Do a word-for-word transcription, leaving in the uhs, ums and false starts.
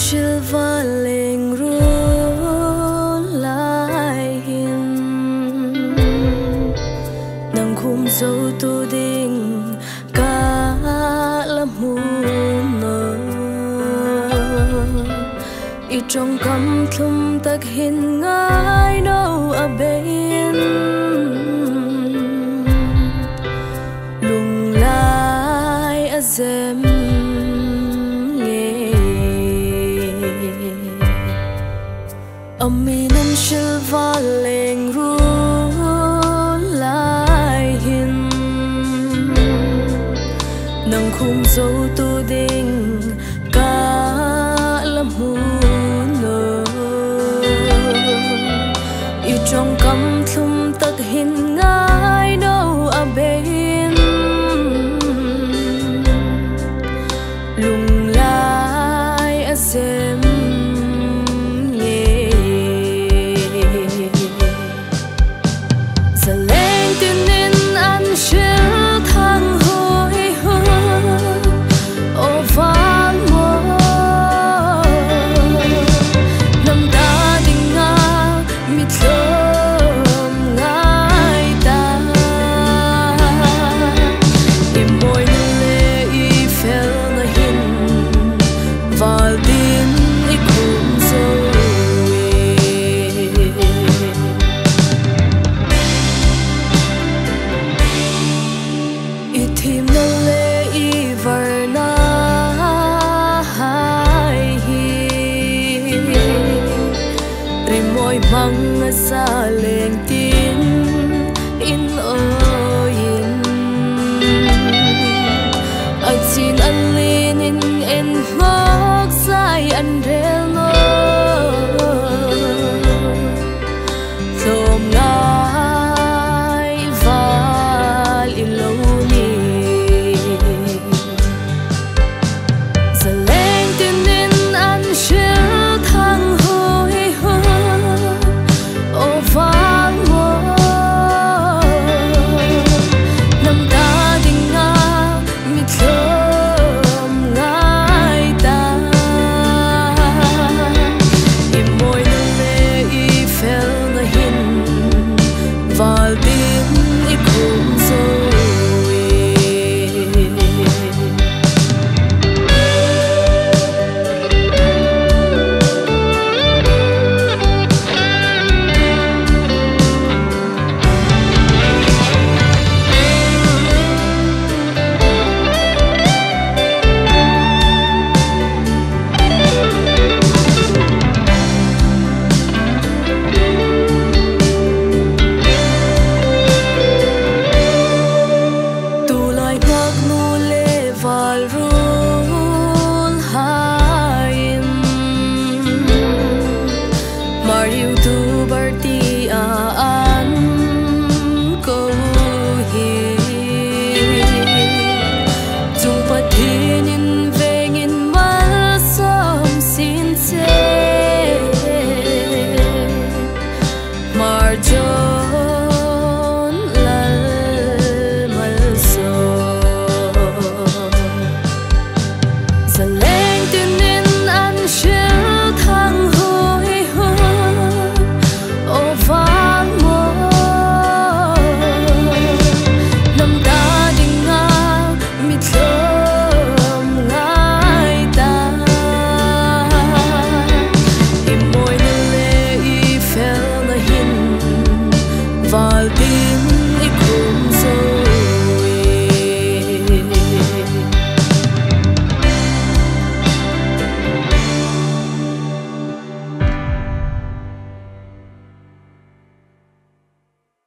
silva leng ru lai hin nang khum dâu tu ding cả lâm hu nơ i trong cam thum tak hin ngai đâu a bên lung lai a zem Aminan silva leng ru lai hin nang khum dâu tu ding cả lâm hu nơ i trong cam thum tak hin ngai đâu a bên lung lai a zem sa leng tin in oyin a chin an lin in en ngok sai an rel no thom ngai val in lo ni sa leng tin in an shil thang Hmar